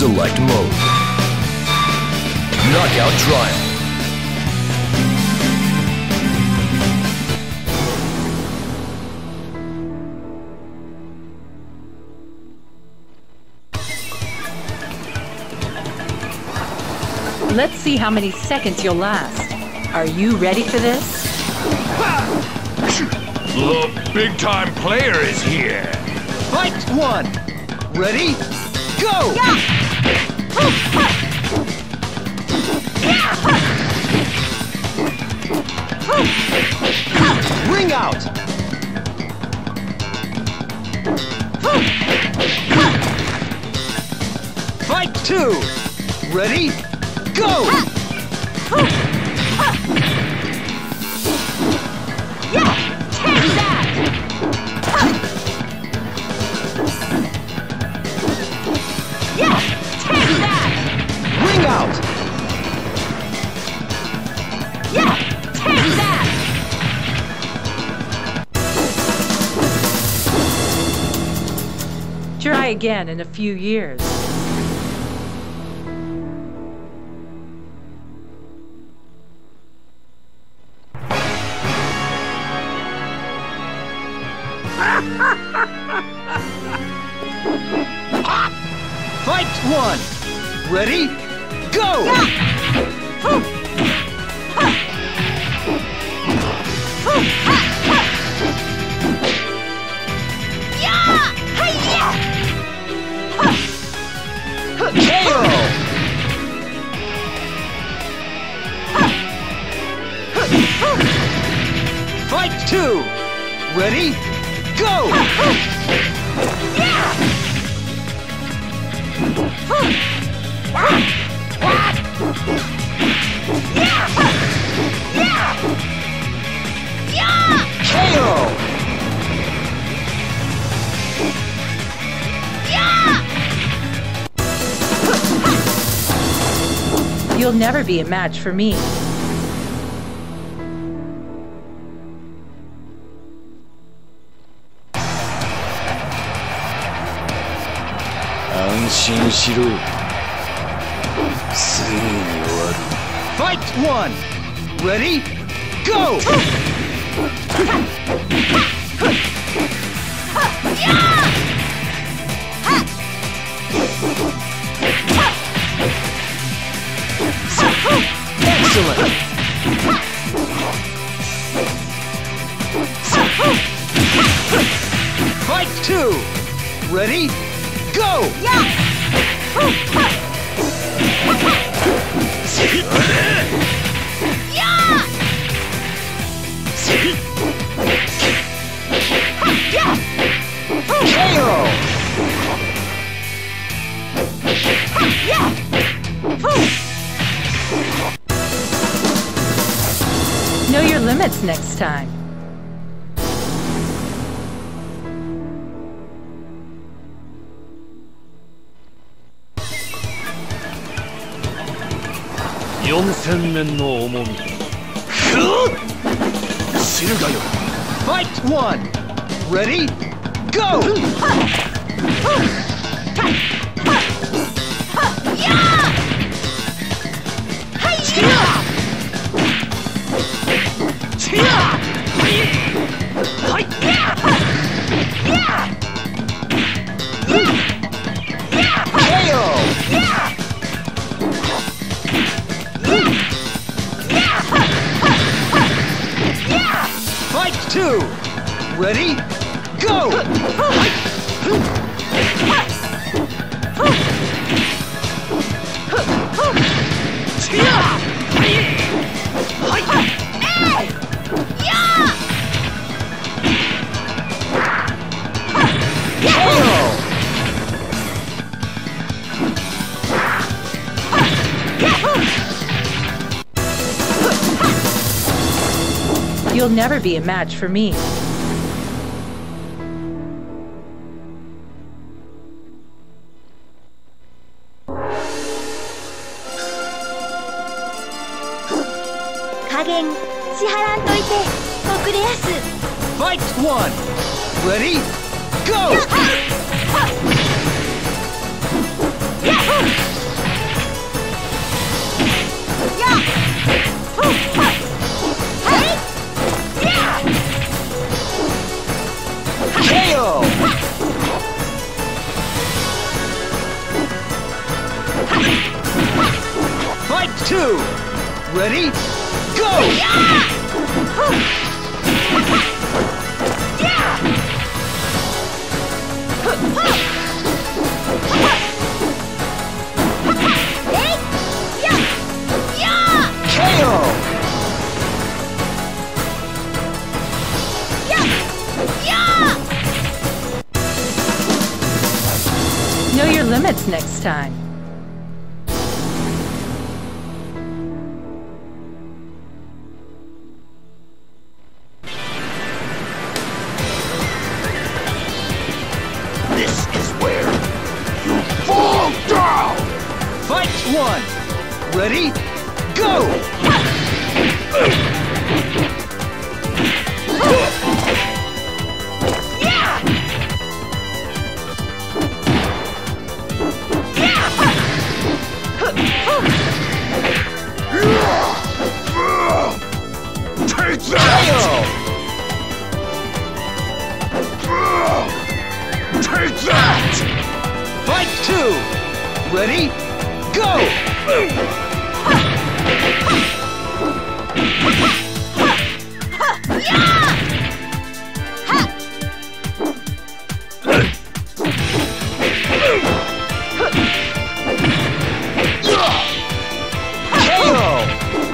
Select mode. Knockout trial. Let's see how many seconds you'll last. Are you ready for this? The big-time player is here. Fight one. Ready? Go! Ring out! Fight two. Ready? Go! Take that! Take that! Ring out! Take that! Try again in a few years. Fight one. Ready? Go! KO! Fight two. Ready? Go! KO! You'll never be a match for me. Fight one. Ready? Go! Excellent! Fight two. Ready? Go! KO! Know your limits next time. Fight one. Ready? Go! Fight two. Ready? Go! You'll never be a match for me. Fight one. Ready? Go! KO! Fight 2! Ready? Go! KO! Know your limits next time. This is where you fall down! Fight 1! Ready? Go! Take that! Take that! Fight 2! Ready? Go! KO!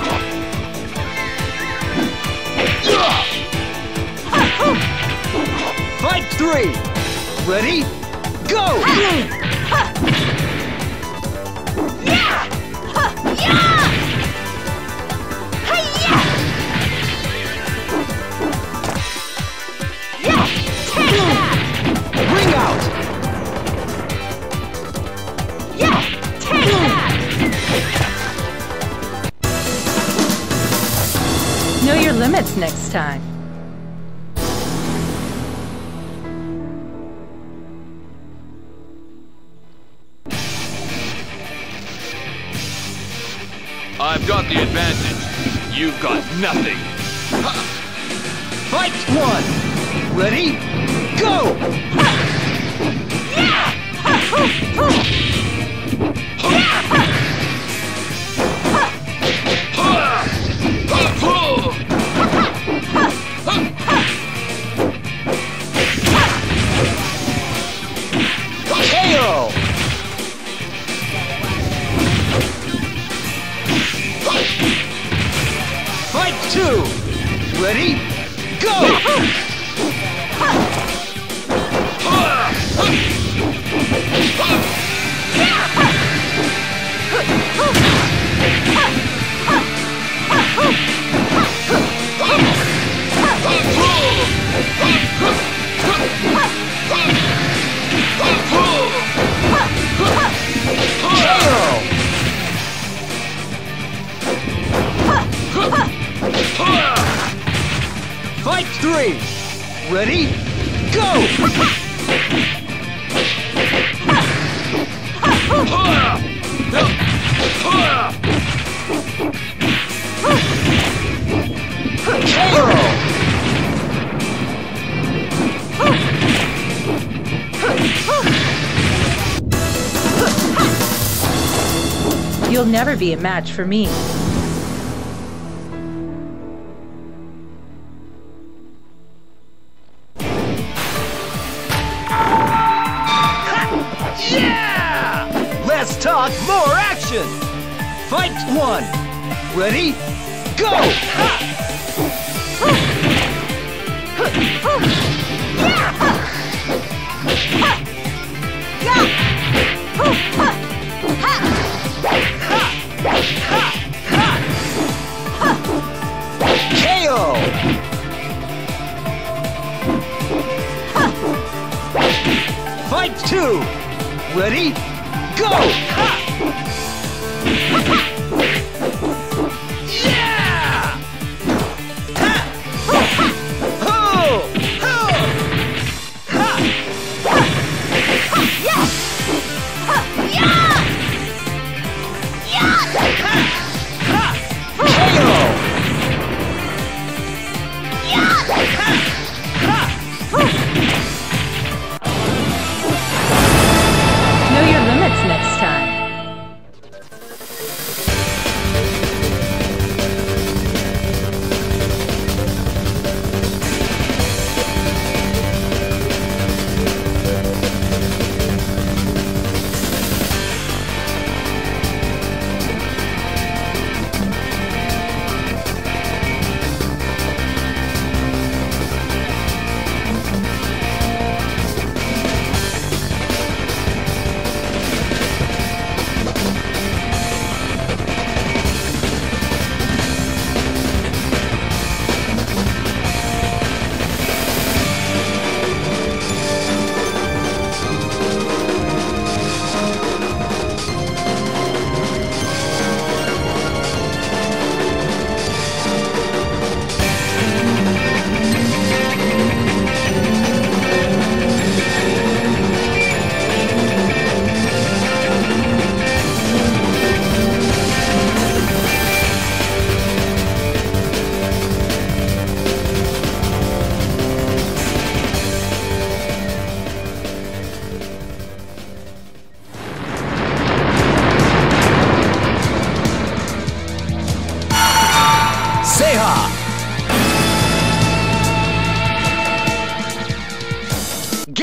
Fight 3! Ready? Go! Ring out! Know your limits next time. I've got the advantage. You've got nothing. Fight 1! Ready? Go! KO! Fight 2! Ready? Go! Fight 3! Ready? Go! You'll never be a match for me. Yeah! Let's talk more action! Fight 1! Ready? Go! KO! Fight 2! Ready? Go! Yeah! Ho! Ho! Ha!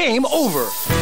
Game over.